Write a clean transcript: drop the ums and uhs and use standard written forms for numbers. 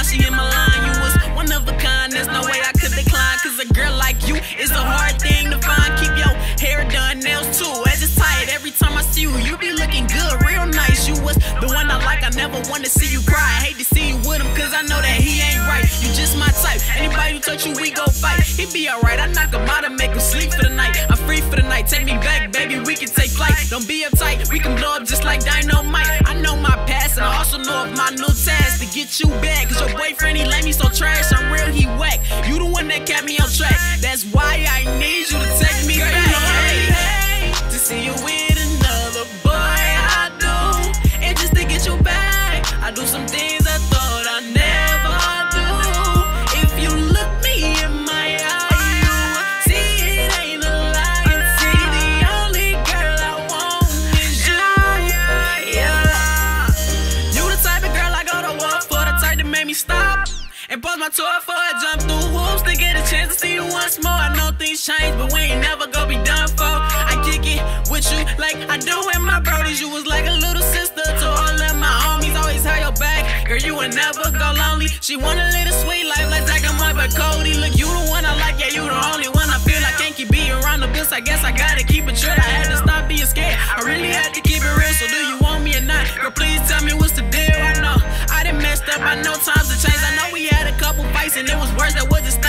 she in my line. You was one of a kind, there's no way I could decline. Cause a girl like you is a hard thing to find. Keep your hair done, nails too, edges tight. Every time I see you, you be looking good, real nice. You was the one I like, I never want to see you cry. I hate to see you with him, cause I know that he ain't right. You just my type, anybody who touch you, we go fight. He be alright, I knock him out and make him sleep for the night. I'm free for the night, take me back, baby, we can take flight. Don't be uptight, we can blow up just like dynamite. I know my past and I also know of my new task to get you back. Cause your boyfriend, he let me so trash, I'm real, he whack. You the one that kept me on track, that's why I need you to take me back. Hey, to see you with another boy, I do. And just to get you back, I do some things I thought I never do. If you look me in my eye, you see it ain't a lie. And see the only girl I want is you. Yeah, you the type of girl I go to war for, the type that made me stop and pause my tour for a jump through hoops to get a chance to see you once more. I know things change, but we ain't never gonna be done for. I kick it with you like I do with my brodies. You was like a little sister to all of my homies. Always had your back, girl, you would never go lonely. She want a little sweet life like Zach and Mike but Cody. Look, you the one I like, yeah, you the only one I feel I can't keep being around the bills. I guess I gotta keep it true. I had to stop being scared, I really had to keep it real. So do you want me or not? Girl, please tell me what's the deal. I know I done messed up, I know times have changed. I know we had a couple fights and it was worse, that wasn't